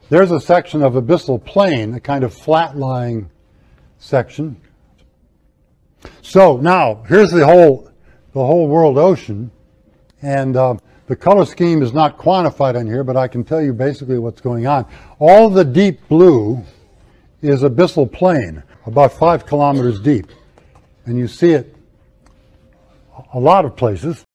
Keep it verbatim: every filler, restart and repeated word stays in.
There's a section of abyssal plain, a kind of flat-lying section. So now, here's the whole, the whole world ocean, and uh, the color scheme is not quantified on here, but I can tell you basically what's going on. All the deep blue is abyssal plain, about five kilometers deep, and you see it a lot of places.